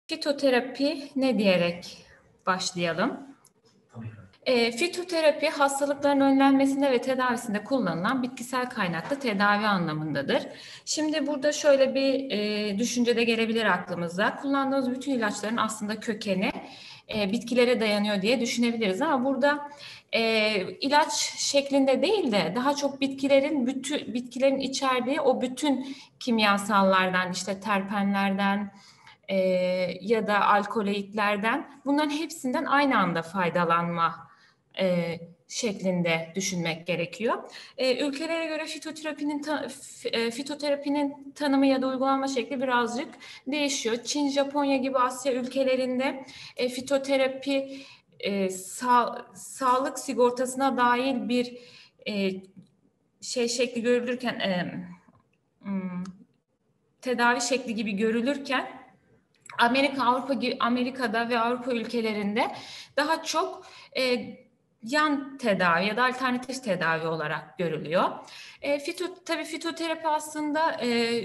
Fitoterapi ne diyerek başlayalım? Fitoterapi hastalıkların önlenmesinde ve tedavisinde kullanılan bitkisel kaynaklı tedavi anlamındadır. Şimdi burada şöyle bir düşünce de gelebilir aklımıza. Kullandığımız bütün ilaçların aslında kökeni bitkilere dayanıyor diye düşünebiliriz ama burada ilaç şeklinde değil de daha çok bitkilerin içerdiği o bütün kimyasallardan, işte terpenlerden, ya da alkaloidlerden, bunların hepsinden aynı anda faydalanma şeklinde düşünmek gerekiyor. Ülkelere göre fitoterapinin tanımı ya da uygulanma şekli birazcık değişiyor. Çin, Japonya gibi Asya ülkelerinde fitoterapi sağlık sigortasına dahil bir şekli görülürken tedavi şekli gibi görülürken Amerika'da ve Avrupa ülkelerinde daha çok yan tedavi ya da alternatif tedavi olarak görülüyor. Tabii fitoterapi aslında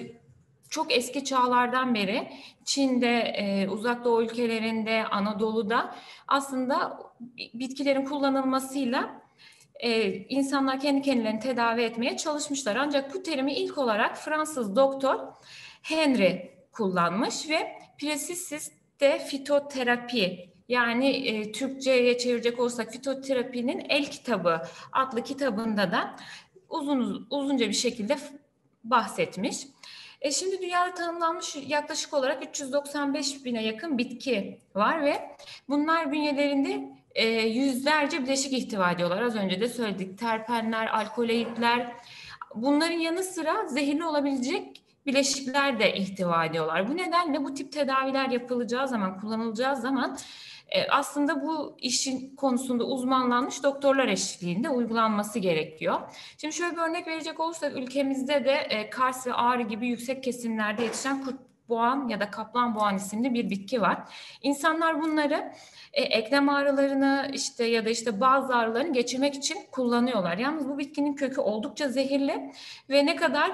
çok eski çağlardan beri Çin'de, Uzak Doğu ülkelerinde, Anadolu'da aslında bitkilerin kullanılmasıyla insanlar kendi kendilerini tedavi etmeye çalışmışlar. Ancak bu terimi ilk olarak Fransız doktor Henry kullanmış ve Praxis de fitoterapi, yani Türkçe'ye çevirecek olursak fitoterapinin el kitabı adlı kitabında da uzunca bir şekilde bahsetmiş. Şimdi dünyada tanımlanmış yaklaşık olarak 395 bine yakın bitki var ve bunlar bünyelerinde yüzlerce bileşik ihtiva ediyorlar. Az önce de söyledik, terpenler, alkaloidler, bunların yanı sıra zehirli olabilecek bileşikler de ihtiva ediyorlar. Bu nedenle bu tip tedaviler kullanılacağı zaman aslında bu işin konusunda uzmanlanmış doktorlar eşliğinde uygulanması gerekiyor. Şimdi şöyle bir örnek verecek olursak, ülkemizde de Kars ve Ağrı gibi yüksek kesimlerde yetişen kurtboğan ya da kaplanboğan isimli bir bitki var. İnsanlar bunları eklem ağrılarını ya da bazı ağrılarını geçirmek için kullanıyorlar. Yalnız bu bitkinin kökü oldukça zehirli ve ne kadar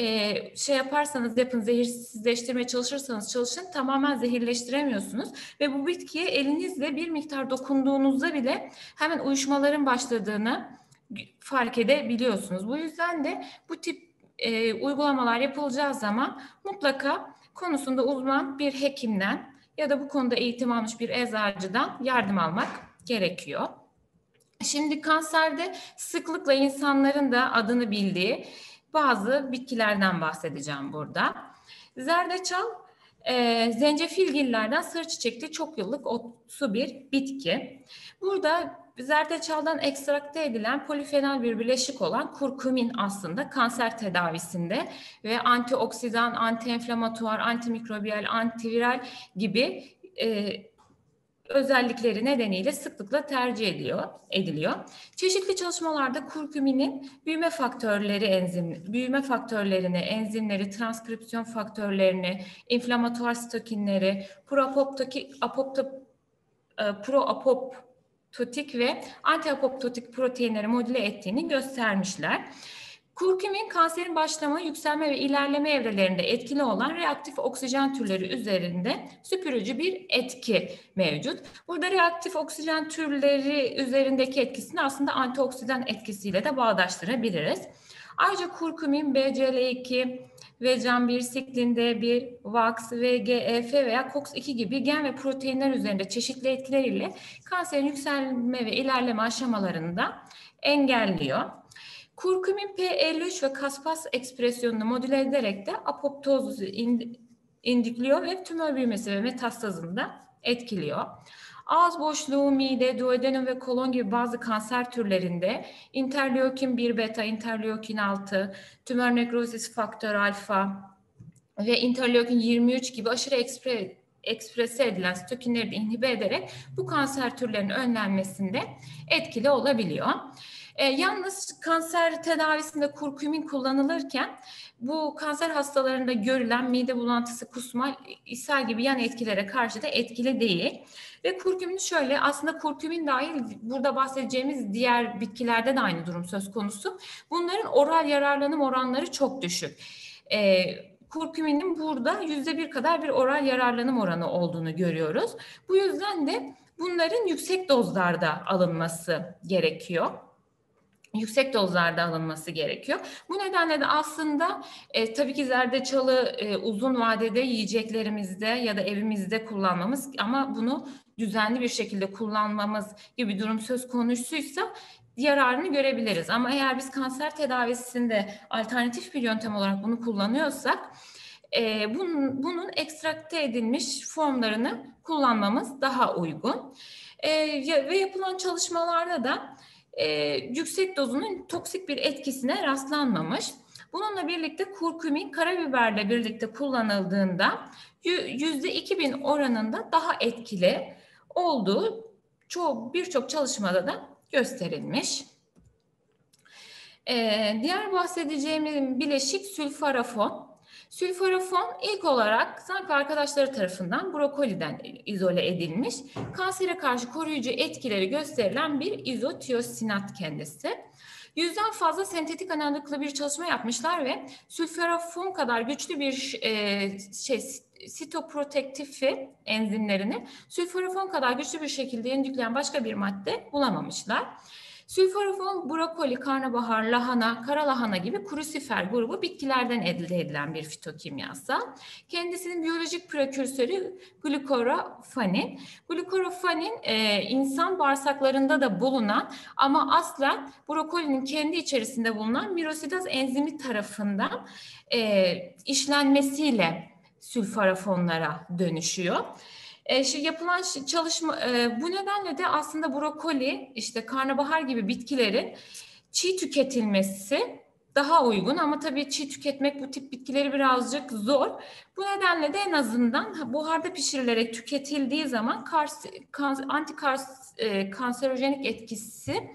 yaparsanız yapın, zehirsizleştirmeye çalışırsanız çalışın, tamamen zehirleştiremiyorsunuz ve bu bitkiye elinizle bir miktar dokunduğunuzda bile hemen uyuşmaların başladığını fark edebiliyorsunuz. Bu yüzden de bu tip uygulamalar yapılacağı zaman mutlaka konusunda uzman bir hekimden ya da bu konuda eğitim almış bir eczacıdan yardım almak gerekiyor. Şimdi kanserde sıklıkla insanların da adını bildiği bazı bitkilerden bahsedeceğim burada. Zerdeçal, zencefilgillerden sarı çiçekli çok yıllık otsu bir bitki. Burada zerdeçaldan ekstrakte edilen polifenol bir bileşik olan kurkumin aslında kanser tedavisinde ve antioksidan, antiinflamatuar, antimikrobiyal, antiviral gibi özellikleri nedeniyle sıklıkla tercih ediliyor. Çeşitli çalışmalarda kurkuminin büyüme faktörlerini, enzimleri, transkripsiyon faktörlerini, inflamatuar sitokinleri, proapoptotik ve antiapoptotik proteinleri modüle ettiğini göstermişler. Kurkumin kanserin başlama, yükselme ve ilerleme evrelerinde etkili olan reaktif oksijen türleri üzerinde süpürücü bir etki mevcut. Burada reaktif oksijen türleri üzerindeki etkisini aslında antioksidan etkisiyle de bağdaştırabiliriz. Ayrıca kurkumin BCL2, VCAM1, siklin D1, VAX, VGF veya COX-2 gibi gen ve proteinler üzerinde çeşitli etkileriyle kanserin yükselme ve ilerleme aşamalarında engelliyor. Kurkumin P53 ve Caspase ekspresyonunu modüle ederek de apoptozu indikliyor ve tümör büyümesi ve metastazını da etkiliyor. Ağız boşluğu, mide, duodenum ve kolon gibi bazı kanser türlerinde interleukin 1 beta, interleukin 6, tümör nekrozis faktör alfa ve interleukin 23 gibi aşırı eksprese edilen sitokinleri de inhibe ederek bu kanser türlerinin önlenmesinde etkili olabiliyor. Yalnız kanser tedavisinde kurkumin kullanılırken bu kanser hastalarında görülen mide bulantısı, kusma, ishal gibi yan etkilere karşı da etkili değil. Ve kurkumin aslında kurkumin dahil burada bahsedeceğimiz diğer bitkilerde de aynı durum söz konusu. Bunların oral yararlanım oranları çok düşük. kurkuminin burada %1 kadar bir oral yararlanım oranı olduğunu görüyoruz. Bu yüzden de bunların yüksek dozlarda alınması gerekiyor. Yüksek dozlarda alınması gerekiyor. Bu nedenle de aslında tabii ki zerdeçalı uzun vadede yiyeceklerimizde ya da evimizde kullanmamız ama bunu düzenli bir şekilde kullanmamız gibi bir durum söz konusuysa yararını görebiliriz. Ama eğer biz kanser tedavisinde alternatif bir yöntem olarak bunu kullanıyorsak bunun ekstrakte edilmiş formlarını kullanmamız daha uygun. Ve yapılan çalışmalarda da yüksek dozunun toksik bir etkisine rastlanmamış. Bununla birlikte kurkumin karabiberle birlikte kullanıldığında %2000 oranında daha etkili olduğu birçok çalışmada da gösterilmiş. Diğer bahsedeceğim bileşik sülforafon. Sülforafon ilk olarak Zank ve arkadaşları tarafından brokoliden izole edilmiş, kansere karşı koruyucu etkileri gösterilen bir izotiyosinat kendisi. 100'den fazla sentetik analogla bir çalışma yapmışlar ve sülforafon kadar güçlü bir sitoprotektifi enzimlerini sülforafon kadar güçlü bir şekilde indükleyen başka bir madde bulamamışlar. Sülforafon, brokoli, karnabahar, lahana, kara lahana gibi krusifera grubu bitkilerden elde edilen bir fitokimyasal. Kendisinin biyolojik prekürsörü glukorofanin. Glukorofanin insan bağırsaklarında da bulunan ama aslen brokolinin kendi içerisinde bulunan mirosidaz enzimi tarafından işlenmesiyle sülforafonlara dönüşüyor. Yapılan çalışma bu nedenle de aslında brokoli, işte karnabahar gibi bitkilerin çiğ tüketilmesi daha uygun ama tabii çiğ tüketmek bu tip bitkileri birazcık zor. Bu nedenle de en azından buharda pişirilerek tüketildiği zaman antikanserojenik etkisi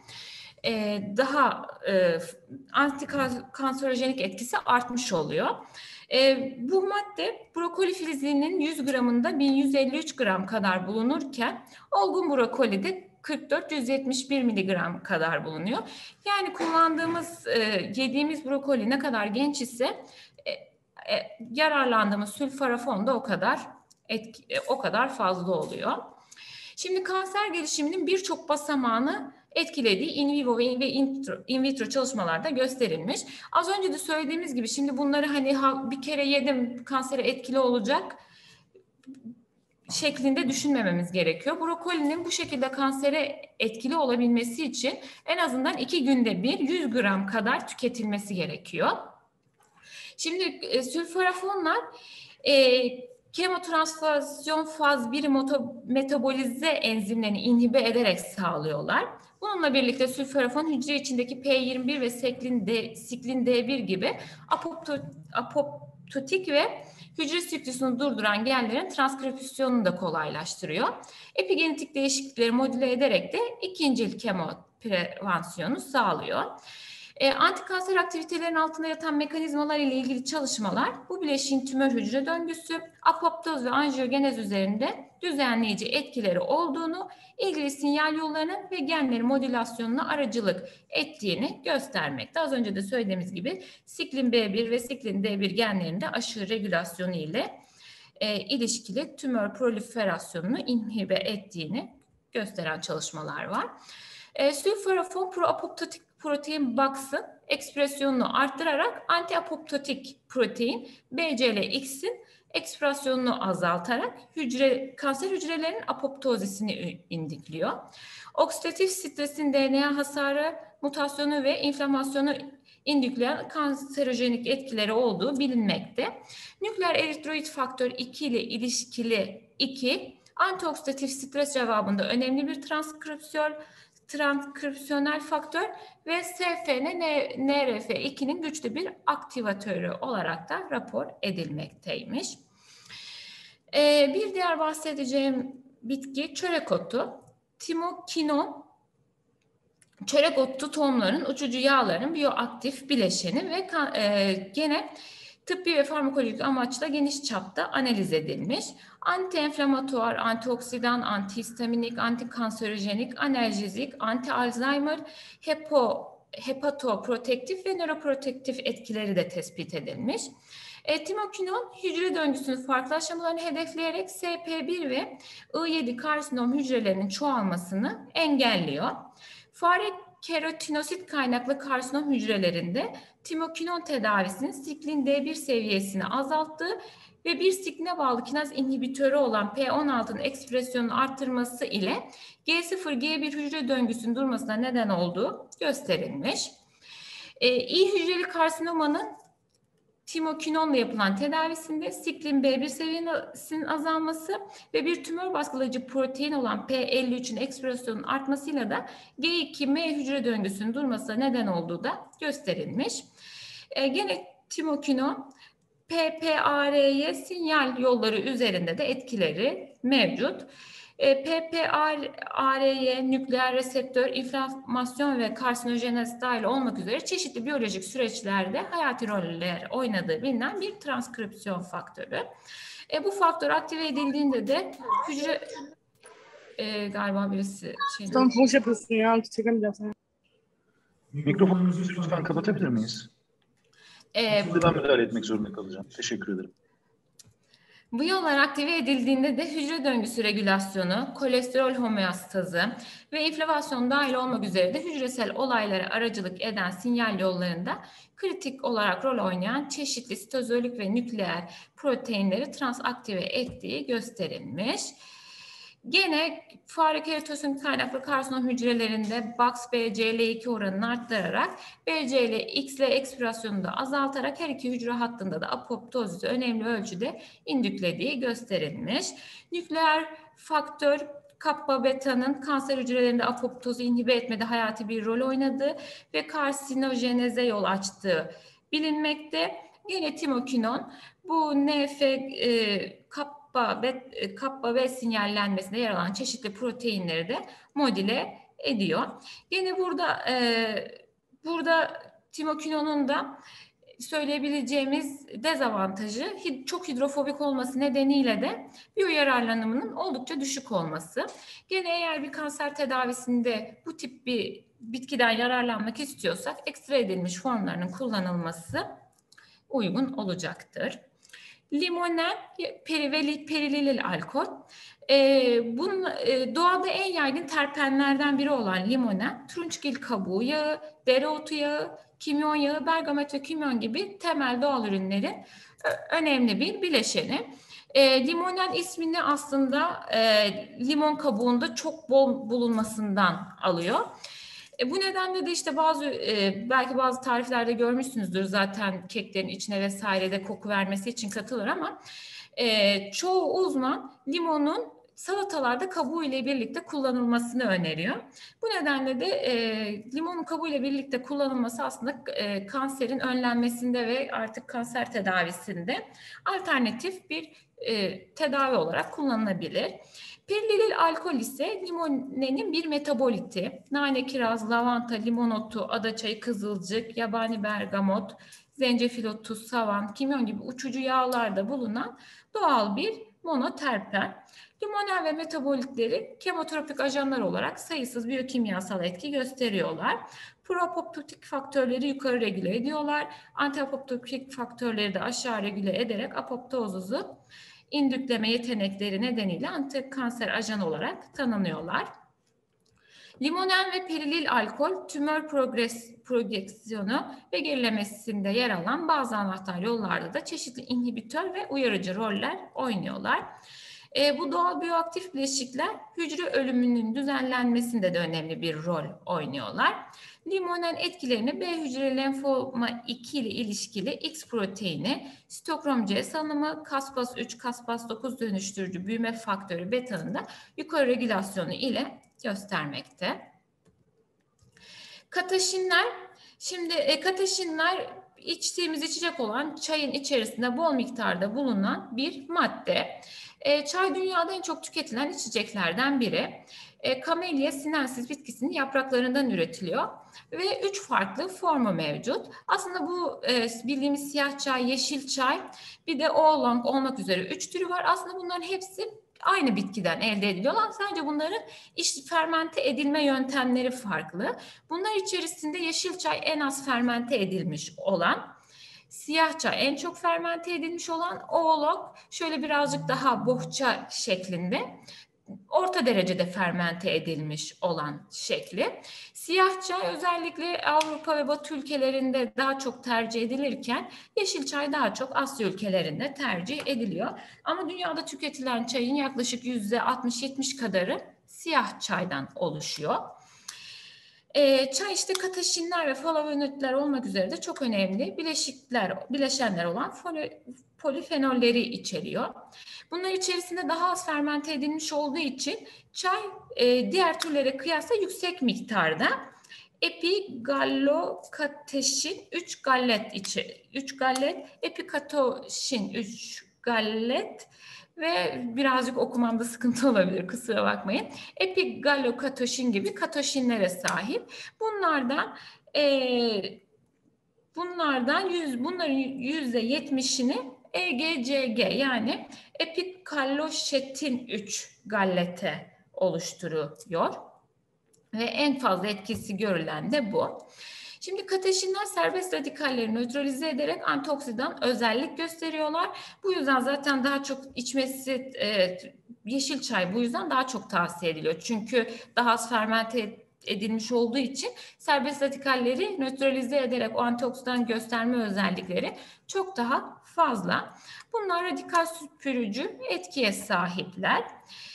daha antikanserojenik etkisi artmış oluyor. Bu madde brokoli filizinin 100 gramında 1153 gram kadar bulunurken olgun brokolide 44-171 miligram kadar bulunuyor. Yani kullandığımız, yediğimiz brokoli ne kadar genç ise yararlandığımız sülforafon da o kadar fazla oluyor. Şimdi kanser gelişiminin birçok basamağını etkilediği in vivo ve in vitro çalışmalarda gösterilmiş. Az önce de söylediğimiz gibi şimdi bunları hani bir kere yedim kansere etkili olacak şeklinde düşünmememiz gerekiyor. Brokolinin bu şekilde kansere etkili olabilmesi için en azından 2 günde bir 100 gram kadar tüketilmesi gerekiyor. Şimdi sülforafonlar kemotransfazyon faz 1 metabolize enzimlerini inhibe ederek sağlıyorlar. Bununla birlikte sülforafon hücre içindeki P21 ve siklin D1 gibi apoptotik ve hücre siklüsünü durduran genlerin transkripsiyonunu da kolaylaştırıyor. Epigenetik değişiklikleri modüle ederek de ikincil kemo prevansiyonu sağlıyor. Antikanser aktivitelerin altında yatan mekanizmalar ile ilgili çalışmalar bu bileşiğin tümör hücre döngüsü, apoptoz ve anjiyogenez üzerinde düzenleyici etkileri olduğunu, ilgili sinyal yollarının ve genlerin modülasyonuna aracılık ettiğini göstermekte. Az önce de söylediğimiz gibi siklin B1 ve siklin D1 genlerinde aşırı regülasyonu ile ilişkili tümör proliferasyonunu inhibe ettiğini gösteren çalışmalar var. Sülforafon proapoptotik protein box'ın ekspresyonunu arttırarak antiapoptotik protein BCL-X'in ekspresyonunu azaltarak kanser hücrelerinin apoptozisini indikliyor. Oksidatif stresin DNA hasarı, mutasyonu ve inflamasyonu indükleyen kanserojenik etkileri olduğu bilinmekte. Nükleer eritroid faktör 2 ile ilişkili 2 antioksidatif stres cevabında önemli bir transkripsiyonel faktör ve SFN-NRF2'nin güçlü bir aktivatörü olarak da rapor edilmekteymiş. Bir diğer bahsedeceğim bitki çörek otu. Timokinon, çörek otu tohumların uçucu yağların biyoaktif bileşeni ve gene tıbbi ve farmakolojik amaçla geniş çapta analiz edilmiş. Anti-enflamatuar, antioksidan, antihistaminik, antikanserojenik, analjezik, anti-Alzheimer, hepatoprotektif ve nöroprotektif etkileri de tespit edilmiş. Timokinon hücre döngüsünün farklı aşamalarını hedefleyerek SP1 ve I7 karsinom hücrelerinin çoğalmasını engelliyor. Fare keratinosit kaynaklı karsinom hücrelerinde timokinon tedavisinin siklin D1 seviyesini azalttığı ve bir sikline bağlı kinaz inhibitörü olan P16'ın ekspresyonunu arttırması ile G0-G1 hücre döngüsünün durmasına neden olduğu gösterilmiş. İyi hücreli karsinomanın timokinonla yapılan tedavisinde siklin B1 seviyesinin azalması ve bir tümör baskılayıcı protein olan P53'ün ekspresyonunun artmasıyla da G2-M hücre döngüsünün durmasına neden olduğu da gösterilmiş. Gene timokinon PPAR'ye sinyal yolları üzerinde de etkileri mevcut. PPAR'ye nükleer reseptör, inflamasyon ve karsinojenez dahil olmak üzere çeşitli biyolojik süreçlerde hayati roller oynadığı bilinen bir transkripsiyon faktörü. Bu faktör aktive edildiğinde de hücre galiba birisi Tam boş yapıyorsun ya. Çekemeyeceğim seni. Mikrofonunuzu lütfen kapatabilir miyiz? Şimdi ben müdahale etmek zorunda kalacağım. Teşekkür ederim. Bu yollar aktive edildiğinde de hücre döngüsü regülasyonu, kolesterol homeostazı ve inflamasyon dahil olmak üzere de hücresel olaylara aracılık eden sinyal yollarında kritik olarak rol oynayan çeşitli sitozolik ve nükleer proteinleri transaktive ettiği gösterilmiş. Gene fare keratinosit kaynaklı karsinom hücrelerinde BAX-BCL2 oranını arttırarak BCL-XL ekspresyonunu da azaltarak her iki hücre hattında da apoptozizi önemli ölçüde indüklediği gösterilmiş. Nükleer faktör kappa beta'nın kanser hücrelerinde apoptozu inhibe etmede hayati bir rol oynadığı ve karsinojeneze yol açtığı bilinmekte. Gene timokinon bu kappa B sinyallenmesinde yer alan çeşitli proteinleri de modüle ediyor. Gene burada timokinonun da söyleyebileceğimiz dezavantajı çok hidrofobik olması nedeniyle de biyoyararlanımının oldukça düşük olması. Gene eğer bir kanser tedavisinde bu tip bir bitkiden yararlanmak istiyorsak ekstra edilmiş formlarının kullanılması uygun olacaktır. Limonen perilil alkol. Doğada en yaygın terpenlerden biri olan limonen, turunçgil kabuğu yağı, dereotu yağı, kimyon yağı, bergamot ve kimyon gibi temel doğal ürünlerin önemli bir bileşeni. Limonen ismini aslında limon kabuğunda çok bol bulunmasından alıyor. Bu nedenle de işte belki bazı tariflerde görmüşsünüzdür zaten keklerin içine vesairede koku vermesi için katılır ama çoğu uzman limonun salatalarda kabuğu ile birlikte kullanılmasını öneriyor. Bu nedenle de limonun kabuğu ile birlikte kullanılması aslında kanserin önlenmesinde ve artık kanser tedavisinde alternatif bir tedavi olarak kullanılabilir. Pirilil alkol ise limonenin bir metaboliti. Nane, kiraz, lavanta, limon otu, adaçayı, kızılcık, yabani bergamot, zencefil otu, savan, kimyon gibi uçucu yağlarda bulunan doğal bir monoterpen. Limonen ve metabolitleri kemotropik ajanlar olarak sayısız biyokimyasal etki gösteriyorlar. Proapoptotik faktörleri yukarı regüle ediyorlar. Antiapoptotik faktörleri de aşağı regüle ederek apoptozuzu indükleme yetenekleri nedeniyle antikanser ajanı olarak tanınıyorlar. Limonen ve perilil alkol tümör projeksiyonu ve gerilemesinde yer alan bazı anahtar yollarda da çeşitli inhibitör ve uyarıcı roller oynuyorlar. Bu doğal biyoaktif bileşikler hücre ölümünün düzenlenmesinde de önemli bir rol oynuyorlar. Limonen etkilerini B hücre lenfoma 2 ile ilişkili X proteini, sitokrom C salınımı, Caspase-3, Caspase-9 dönüştürücü büyüme faktörü beta'nın da yukarı regülasyonu ile göstermekte. Kataşinler, şimdi kataşinler içtiğimiz içecek olan çayın içerisinde bol miktarda bulunan bir madde. Çay dünyada en çok tüketilen içeceklerden biri. Camellia sinensis bitkisinin yapraklarından üretiliyor ve 3 farklı formu mevcut. Aslında bu bildiğimiz siyah çay, yeşil çay, bir de oolong olmak üzere 3 türü var. Aslında bunların hepsi aynı bitkiden elde ediliyorlar. Sadece bunların fermente edilme yöntemleri farklı. Bunlar içerisinde yeşil çay en az fermente edilmiş olan, Siyah çay en çok fermente edilmiş olan, oolong şöyle birazcık daha bohça şeklinde, orta derecede fermente edilmiş olan şekli. Siyah çay özellikle Avrupa ve Batı ülkelerinde daha çok tercih edilirken yeşil çay daha çok Asya ülkelerinde tercih ediliyor. Ama dünyada tüketilen çayın yaklaşık %60-70 kadarı siyah çaydan oluşuyor. Çay işte kataşinler ve flavonoidler olmak üzere de çok önemli bileşenler olan polifenolleri içeriyor. Bunlar içerisinde daha az fermente edilmiş olduğu için çay diğer türlere kıyasla yüksek miktarda epigallokataşin 3 gallet, epikatoşin 3 gallet ve birazcık okumamda sıkıntı olabilir, kusura bakmayın. Epigallokatoşin gibi katoşinlere sahip. Bunların %70'ini EGCG yani epikalloşetin 3 gallete oluşturuyor. Ve en fazla etkisi görülen de bu. Şimdi kateşinler serbest radikalleri nötralize ederek antioksidan özellik gösteriyorlar. Bu yüzden zaten daha çok içmesi yeşil çay bu yüzden daha çok tavsiye ediliyor. Çünkü daha az fermente edilmiş olduğu için serbest radikalleri nötralize ederek o antioksidan gösterme özellikleri çok daha fazla. Bunlar radikal süpürücü etkiye sahipler.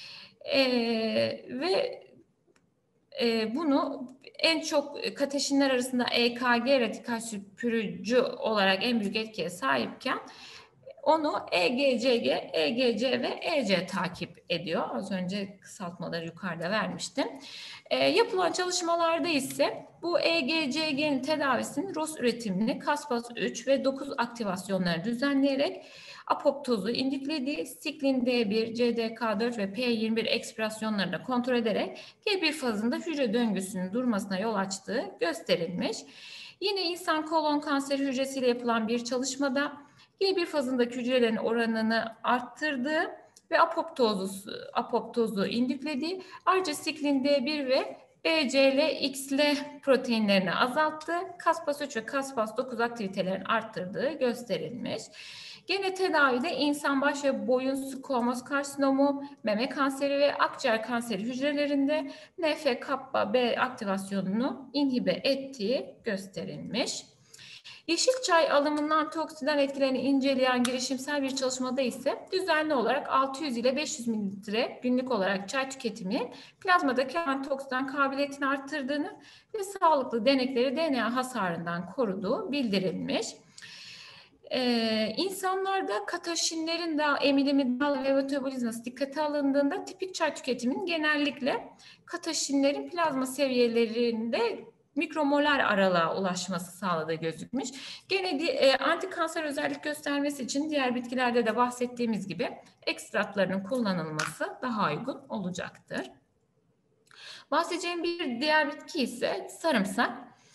Bunu en çok kateşinler arasında EKG radikal süpürücü olarak en büyük etkiye sahipken onu EGCG, EGC ve EC takip ediyor. Az önce kısaltmaları yukarıda vermiştim. Yapılan çalışmalarda ise bu EGCG'nin tedavisinin ROS üretimini Caspase-3 ve 9 aktivasyonları düzenleyerek apoptozu indiklediği, siklin D1, CDK4 ve P21 ekspresyonlarını da kontrol ederek G1 fazında hücre döngüsünün durmasına yol açtığı gösterilmiş. Yine insan kolon kanseri hücresiyle yapılan bir çalışmada G1 fazındaki hücrelerin oranını arttırdığı ve apoptozu indiklediği, ayrıca siklin D1 ve BCL-XL proteinlerini azalttı, Caspase-3 ve Caspase-9 aktivitelerini arttırdığı gösterilmiş. Gene tedavide insan baş ve boyun squamous karsinomu, meme kanseri ve akciğer kanseri hücrelerinde NF-kappa-B aktivasyonunu inhibe ettiği gösterilmiş. Yeşil çay alımının antioksidan etkilerini inceleyen girişimsel bir çalışmada ise düzenli olarak 600 ile 500 mililitre günlük olarak çay tüketiminin plazmadaki antioksidan kabiliyetini arttırdığını ve sağlıklı denekleri DNA hasarından koruduğu bildirilmiş. İnsanlarda kataşinlerin de emilimi ve metabolizması dikkate alındığında tipik çay tüketiminin genellikle kataşinlerin plazma seviyelerinde mikromolar aralığa ulaşması sağladığı gözükmüş. Gene antikanser özellik göstermesi için diğer bitkilerde de bahsettiğimiz gibi ekstratlarının kullanılması daha uygun olacaktır. Bahsedeceğim bir diğer bitki ise sarımsak.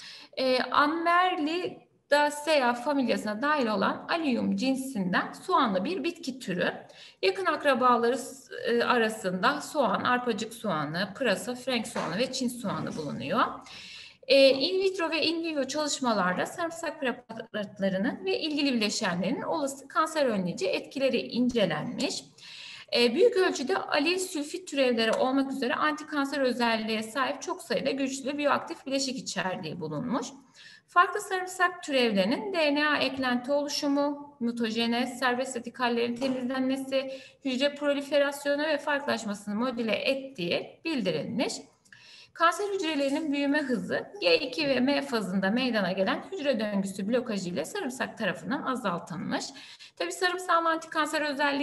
Amberlidaceae familyasına dahil olan Allium cinsinden soğanlı bir bitki türü. Yakın akrabaları arasında soğan, arpacık soğanı, pırasa, frenk soğanı ve Çin soğanı bulunuyor. In vitro ve in vivo çalışmalarda sarımsak preparatlarının ve ilgili bileşenlerin olası kanser önleyici etkileri incelenmiş. Büyük ölçüde alil sülfit türevleri olmak üzere antikanser özelliğe sahip çok sayıda güçlü biyoaktif bileşik içerdiği bulunmuş. Farklı sarımsak türevlerinin DNA eklenti oluşumu, mutajenez, serbest radikallerin temizlenmesi, hücre proliferasyonu ve farklılaşmasını modüle ettiği bildirilmiş. Kanser hücrelerinin büyüme hızı G2 ve M fazında meydana gelen hücre döngüsü blokajı ile sarımsak tarafından azaltılmış. Tabii sarımsağın antikanser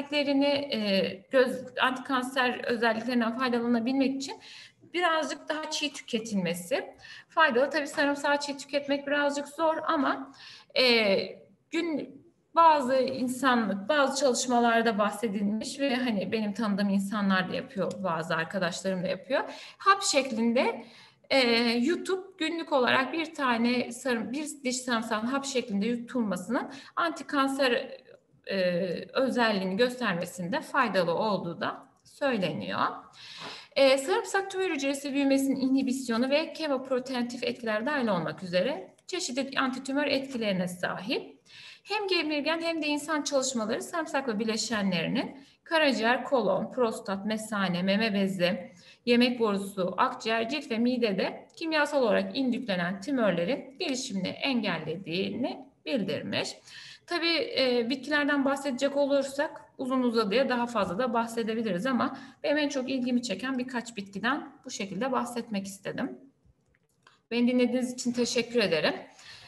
özelliklerinden faydalanabilmek için birazcık daha çiğ tüketilmesi faydalı. Tabii sarımsağı çiğ tüketmek birazcık zor ama bazı çalışmalarda bahsedilmiş ve hani benim tanıdığım insanlar da yapıyor, bazı arkadaşlarım da yapıyor. Hap şeklinde yutup günlük olarak bir diş sarımsağın hap şeklinde yutulmasının antikanser özelliğini göstermesinde faydalı olduğu da söyleniyor. Sarımsak tümör hücresi büyümesinin inhibisyonu ve kemoproteintif etkiler dahil olmak üzere çeşitli antitümör etkilerine sahip. Hem kemirgen hem de insan çalışmaları sarımsak ve bileşenlerinin karaciğer, kolon, prostat, mesane, meme bezi, yemek borusu, akciğer, cilt ve midede kimyasal olarak indüklenen tümörlerin gelişimini engellediğini bildirmiş. Tabii bitkilerden bahsedecek olursak uzun uzadıya daha fazla da bahsedebiliriz ama benim en çok ilgimi çeken birkaç bitkiden bu şekilde bahsetmek istedim. Beni dinlediğiniz için teşekkür ederim.